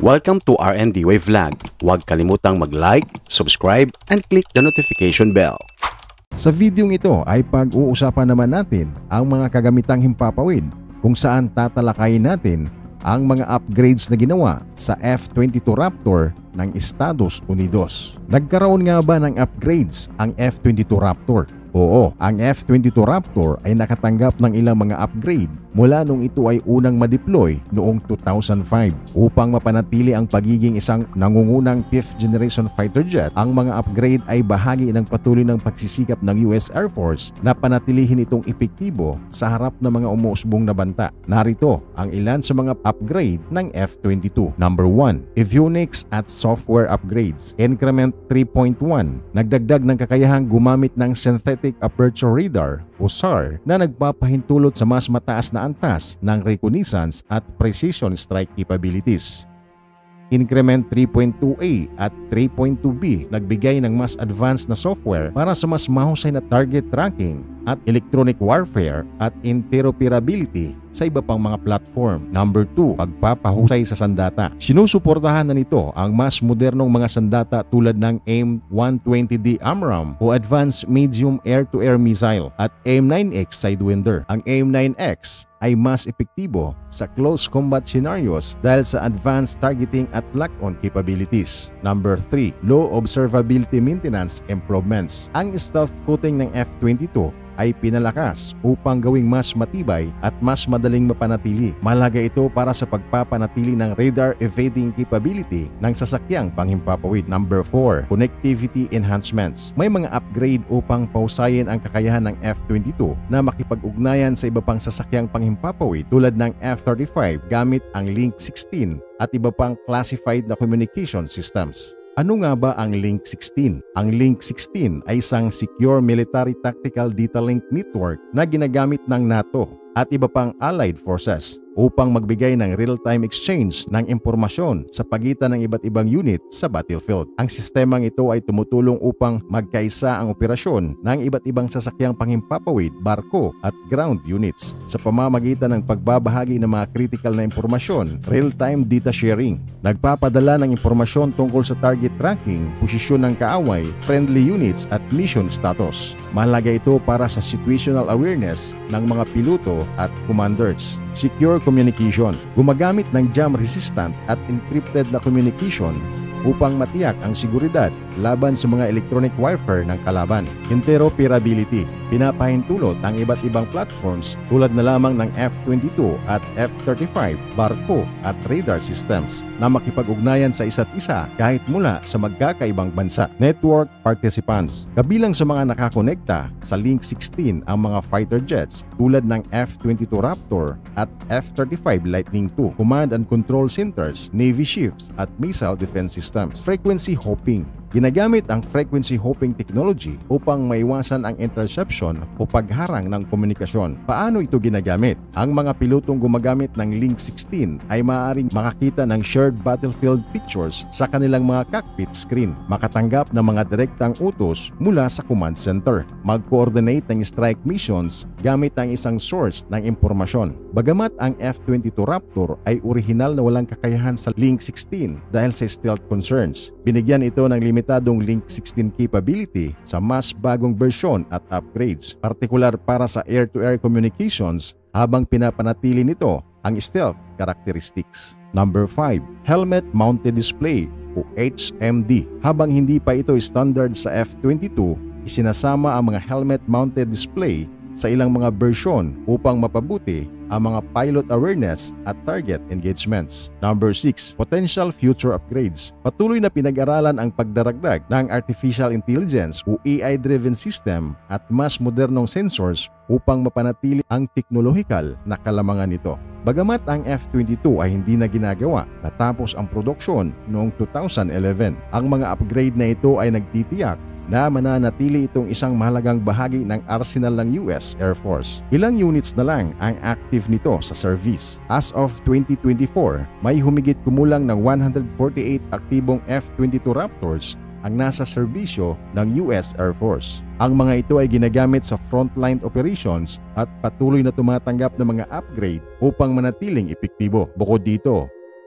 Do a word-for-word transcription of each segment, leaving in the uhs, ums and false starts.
Welcome to R and D Way Vlog. Huwag kalimutang mag-like, subscribe, and click the notification bell. Sa videong ito ay pag-uusapan naman natin ang mga kagamitang himpapawid kung saan tatalakayin natin ang mga upgrades na ginawa sa F twenty-two Raptor ng Estados Unidos. Nagkaroon nga ba ng upgrades ang F twenty-two Raptor? Oo, ang F twenty-two Raptor ay nakatanggap ng ilang mga upgrade mula nung ito ay unang ma-deploy noong two thousand five. Upang mapanatili ang pagiging isang nangungunang fifth generation fighter jet, ang mga upgrade ay bahagi ng patuloy ng pagsisikap ng U S Air Force na panatilihin itong epektibo sa harap ng mga umuusbong na banta. Narito ang ilan sa mga upgrade ng F twenty-two. Number one. Avionics at software upgrades. Increment three point one. Nagdagdag ng kakayahang gumamit ng synthetic aperture radar o S A R na nagpapahintulot sa mas mataas na antas ng reconnaissance at precision strike capabilities. Increment three point two A at three point two B nagbigay ng mas advanced na software para sa mas mahusay na target tracking at electronic warfare at interoperability sa iba pang mga platform. Number two. Pagpapahusay sa sandata. Sinusuportahan na nito ang mas modernong mga sandata tulad ng AIM one twenty D AMRAAM o Advanced Medium Air-to-Air Missile at AIM nine X Sidewinder. Ang AIM nine X ay mas epektibo sa close combat scenarios dahil sa advanced targeting at lock-on capabilities. Number three. Low observability maintenance improvements. Ang stealth coating ng F twenty-two ay pinalakas upang gawing mas matibay at mas madaling mapanatili. Mahalaga ito para sa pagpapanatili ng radar evading capability ng sasakyang panghimpapawid. Number four. Connectivity enhancements. May mga upgrade upang pausayin ang kakayahan ng F twenty-two na makipag-ugnayan sa iba pang sasakyang panghimpapawid tulad ng F thirty-five gamit ang Link sixteen at iba pang classified na communication systems. Ano nga ba ang Link sixteen? Ang Link sixteen ay isang secure military tactical data link network na ginagamit ng NATO at iba pang allied forces upang magbigay ng real-time exchange ng impormasyon sa pagitan ng iba't ibang unit sa battlefield. Ang sistemang ito ay tumutulong upang magkaisa ang operasyon ng iba't ibang sasakyang panghimpapawid, barko at ground units sa pamamagitan ng pagbabahagi ng mga critical na impormasyon, real-time data sharing. Nagpapadala ng impormasyon tungkol sa target tracking, posisyon ng kaaway, friendly units at mission status. Mahalaga ito para sa situational awareness ng mga piloto at commanders. Secure communication. Gumagamit ng jam-resistant at encrypted na communication upang matiyak ang seguridad laban sa mga electronic warfare ng kalaban. Interoperability. Pinapahintulot ang iba't ibang platforms tulad na lamang ng F twenty-two at F thirty-five, barko at radar systems na makipag-ugnayan sa isa't isa kahit mula sa magkakaibang bansa. Network participants. Kabilang sa mga nakakonekta sa Link sixteen ang mga fighter jets tulad ng F twenty-two Raptor at F thirty-five Lightning two, command and control centers, navy ships at missile defense systems. Frequency hopping. Ginagamit ang frequency hopping technology upang maiwasan ang interception o pagharang ng komunikasyon. Paano ito ginagamit? Ang mga pilotong gumagamit ng Link sixteen ay maaaring makakita ng shared battlefield pictures sa kanilang mga cockpit screen, makatanggap ng mga direktang utos mula sa command center, mag-coordinate ng strike missions gamit ang isang source ng impormasyon. Bagamat ang F twenty-two Raptor ay orihinal na walang kakayahan sa Link sixteen dahil sa stealth concerns, binigyan ito ng limitadong Link sixteen capability sa mas bagong bersyon at upgrades, partikular para sa air-to-air communications habang pinapanatili nito ang stealth characteristics. Number five. Helmet Mounted Display o H M D. Habang hindi pa ito standard sa F twenty-two, isinasama ang mga helmet mounted display sa ilang mga bersyon upang mapabuti ang mga pilot awareness at target engagements. Number six. Potential future upgrades. Patuloy na pinag-aralan ang pagdaragdag ng artificial intelligence o A I-driven system at mas modernong sensors upang mapanatili ang teknolohikal na kalamangan nito. Bagamat ang F twenty-two ay hindi na ginagawa natapos ang produksyon noong two thousand eleven, ang mga upgrade na ito ay nagtitiyak na mananatili itong isang mahalagang bahagi ng arsenal ng U S Air Force. Ilang units na lang ang active nito sa service. As of twenty twenty-four, may humigit kumulang ng one hundred forty-eight aktibong F twenty-two Raptors ang nasa serbisyo ng U S Air Force. Ang mga ito ay ginagamit sa frontline operations at patuloy na tumatanggap ng mga upgrade upang manatiling epektibo. Bukod dito,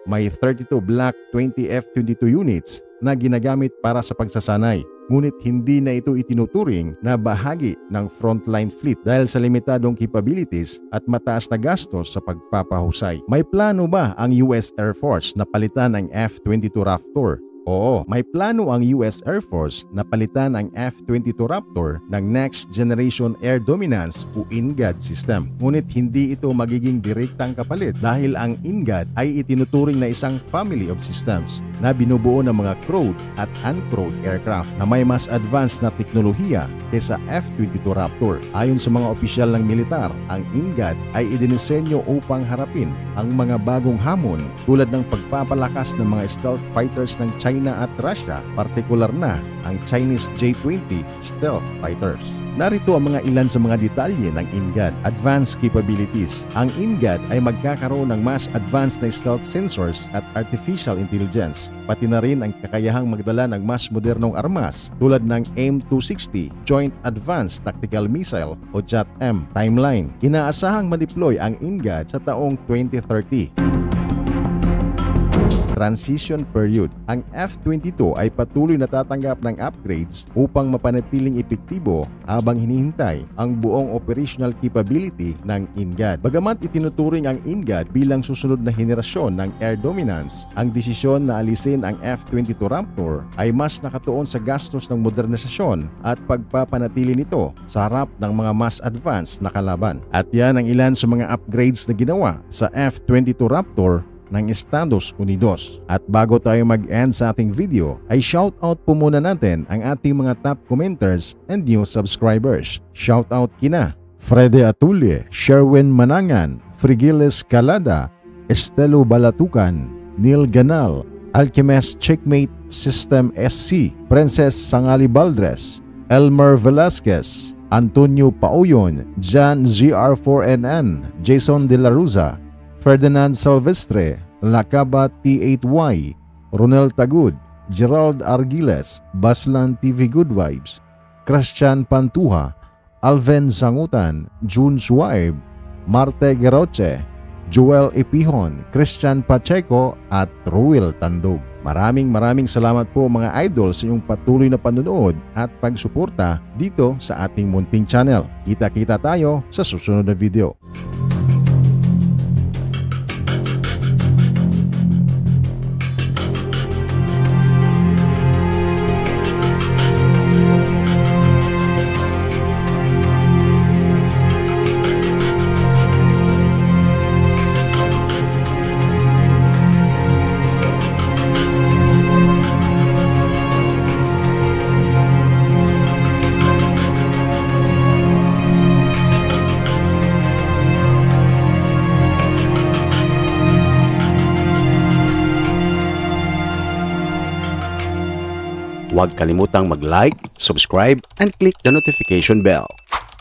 may thirty-two Block twenty F twenty-two units na ginagamit para sa pagsasanay. Ngunit hindi na ito itinuturing na bahagi ng frontline fleet dahil sa limitadong capabilities at mataas na gastos sa pagpapahusay. May plano ba ang U S Air Force na palitan ang F twenty-two Raptor? Oo, may plano ang U S Air Force na palitan ang F twenty-two Raptor ng Next Generation Air Dominance o N G A D system. Ngunit hindi ito magiging direktang kapalit dahil ang N G A D ay itinuturing na isang family of systems na binubuo ng mga crewed at uncrewed aircraft na may mas advanced na teknolohiya kaysa F twenty-two Raptor. Ayon sa mga opisyal ng militar, ang N G A D ay idinisenyo upang harapin ang mga bagong hamon tulad ng pagpapalakas ng mga stealth fighters ng China China at Russia, partikular na ang Chinese J twenty stealth fighters. Narito ang mga ilan sa mga detalye ng N G A D. Advanced capabilities. Ang N G A D ay magkakaroon ng mas advanced na stealth sensors at artificial intelligence, pati na rin ang kakayahang magdala ng mas modernong armas tulad ng A I M two sixty Joint Advanced Tactical Missile o J A T M. Timeline. Inaasahang ma-deploy ang N G A D sa taong twenty thirty. Transition period. Ang F twenty-two ay patuloy na tatanggap ng upgrades upang mapanatiling epektibo habang hinihintay ang buong operational capability ng N G A D. Bagamat itinuturing ang N G A D bilang susunod na henerasyon ng air dominance, ang desisyon na alisin ang F twenty-two Raptor ay mas nakatuon sa gastos ng modernisasyon at pagpapanatili nito sa harap ng mga mas advanced na kalaban. At yan ang ilan sa mga upgrades na ginawa sa F twenty-two Raptor ng Estados Unidos. At bago tayo mag-end sa ating video, ay shoutout po muna natin ang ating mga top commenters and new subscribers. Shoutout kina Frede Atulye, Sherwin Manangan, Frigiles Calada, Estelo Balatucan, Neil Ganal, Alchemist Checkmate System S C, Princess Sangali Baldres, Elmer Velasquez, Antonio Pauyon, Jan Z R four N N, Jason De La Ruza, Ferdinand Silvestre, Lacaba T eight Y, Ronel Tagud, Gerald Argiles, Baslan T V Good Vibes, Christian Pantuha, Alven Zangutan, June Suaib, Marte Geroche, Joel Epihon, Christian Pacheco at Ruel Tandog. Maraming maraming salamat po mga idol sa inyong patuloy na panonood at pagsuporta dito sa ating munting channel. Kita-kita tayo sa susunod na video. Huwag kalimutang mag-like, subscribe, and click the notification bell.